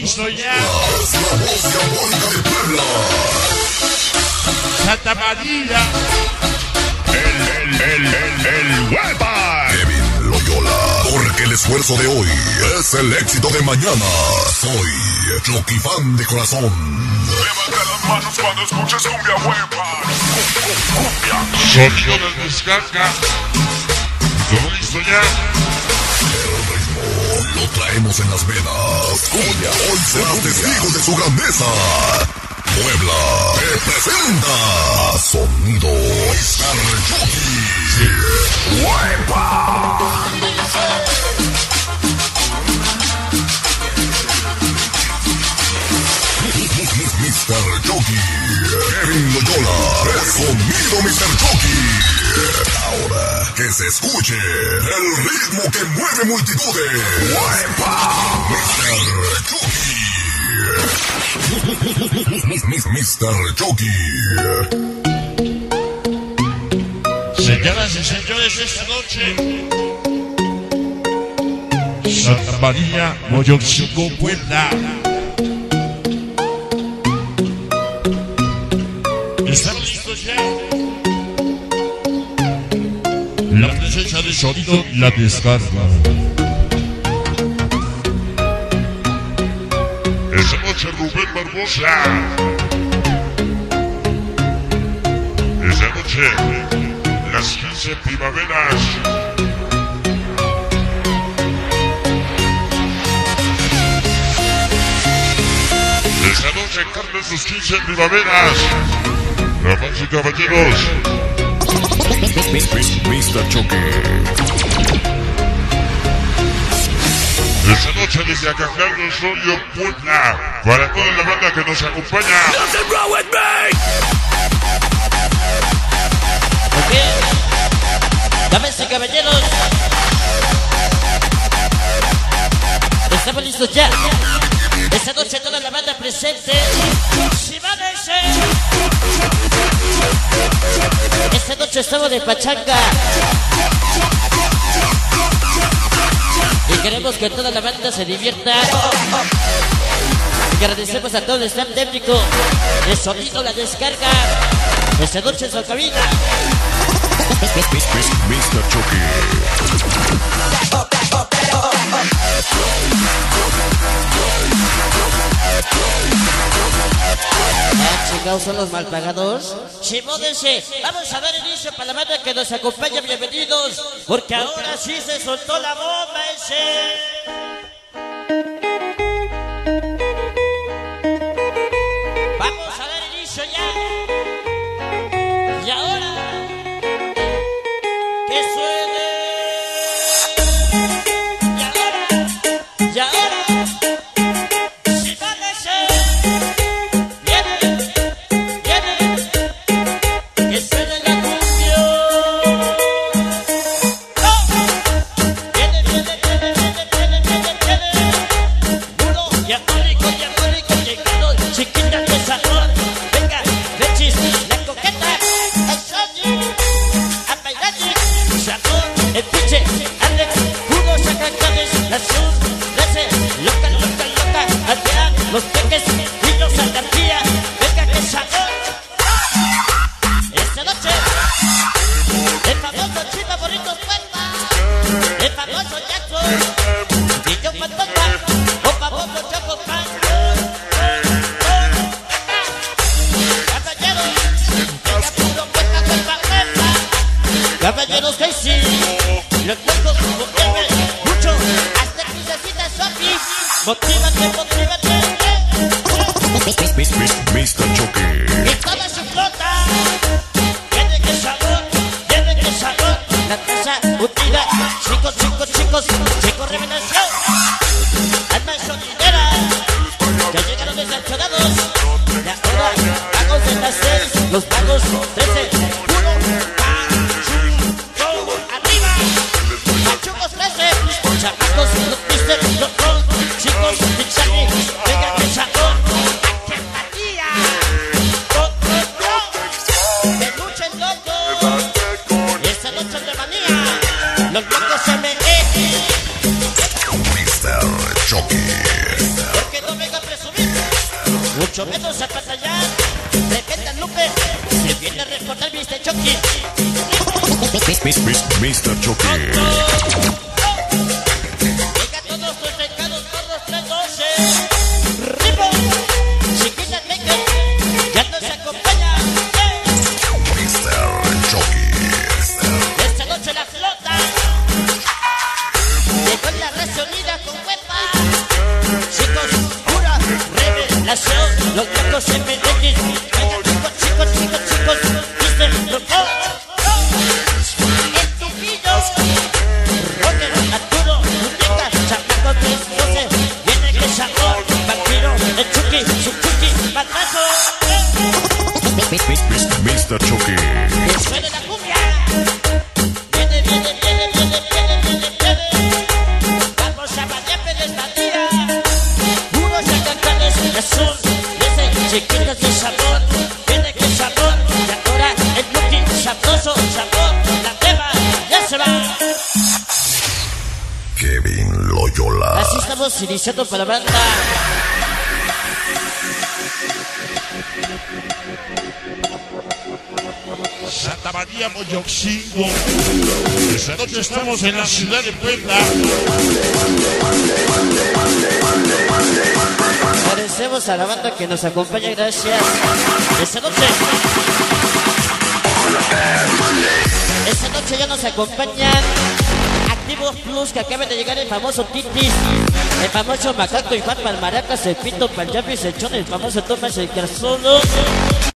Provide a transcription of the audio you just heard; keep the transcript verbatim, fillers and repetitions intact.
listo ya. Es la voz diabólica de Puebla. Santa María. El, el, el, el, el Huepa. Kevin Loyola. Porque el esfuerzo de hoy es el éxito de mañana. Soy Chucky Fan de corazón. Levanta las manos cuando escuches cumbia Huepa. Cumbia. Sonido de descarga. ¿Todo listo ya? El ritmo lo traemos en las venas. Cumbia, hoy serás testigo de su grandeza. Puebla te presenta Sonido mister Chucky. ¡Huepa! mister Chucky. Kevin Loyola. El Sonido mister Chucky. Ahora que se escuche el ritmo que mueve multitudes. ¡Huepa! mister Chucky. mister Chucky. Señoras y señores, esta noche Santa María, Moyoxico, Puebla. ¿Están listos ya? La presencia de sonido y la descarga. Esta noche Rubén Barbosa. Esta noche las quince primaveras. Esta noche Carlos sus quince primaveras. Damas y caballeros, mister Chucky. esta noche desde Acatlán del Osorio, Puebla, para toda la banda que nos acompaña. Ok, damas y caballeros, estamos listos ya. Esta noche toda la banda presente. Esta noche estamos de pachanga y queremos que toda la banda se divierta. Y agradecemos a todo el staff técnico de Sonido la Descarga. Esta noche en su cabina mister Chucky. Ah, chingados, son los mal pagados. Chimódense, vamos a dar inicio para la banda que nos acompaña. Bienvenidos, porque ahora sí se soltó la bomba ese. Vamos a dar inicio ya. Y ahora que suene. Y ahora, y ahora. Los peques, niños, alcaldía, venga que sabor. Esta noche, el famoso Chiva Bonito Puerta, el famoso Jackson, y yo Pantoja, o famoso Choco Pan. Caballeros, venga puro Puerta, Puerta, Puerta. Caballeros Casey, los locos mueven mucho, hasta que necesitas Sofi. Motívate, motívate. mister Chucky. Y toda su flota tiene que sabor, tiene que sabor. La casa unida, chicos, chicos, chicos, chicos, revelación. Alma sonidera, ya llegaron desanchonados. Y ahora, pagos de las seis, los pagos trece. Uno, pachuco, arriba. Pachucos trece, chamacos, los mister, los dos, chicos, pichani, venga que sabor. Los locos se me mister Chucky. porque no venga mucho menos a batallar. Tremenda Lupe, se viene a reportar mister Chucky. mister Chucky. Venga todos tus pecados, todos tres doce. Ripo, chiquitas Maker, ya nos acompaña. mister Chucky. Esta noche la flota. Llegó la raza unida con huepa. Chicos, pura revelación. Los locos M X. Venga chicos, chicos, chicos, chicos. mister Roco. El Tupillo. Rocker, Arturo, muñecas, chamacos tres doce. Viene que sabor. Vampiro, el Chucky, su Chucky, matrazo. mister Chucky. Que suene la cumbia. Viene, viene, viene, viene, viene, viene, viene. Vamos a bailar despedida. Unos acancanes azul, desde chiquitas de sabor. Viene que sabor, y ahora el Chucky sabroso, sabor, la beba, ya se va. Kevin Loyola. Así estamos iniciando para la banda. Santa María Moyoxingo. Esta noche estamos en la ciudad de Puebla. Agradecemos a la banda que nos acompaña, gracias. Esta noche, esta noche ya nos acompañan Activos Plus, que acaban de llegar el famoso Titis, el famoso Macaco, Iván Palmaracas, el Pito, Paljapis, el Chon, el famoso Tomás, el Carzolo.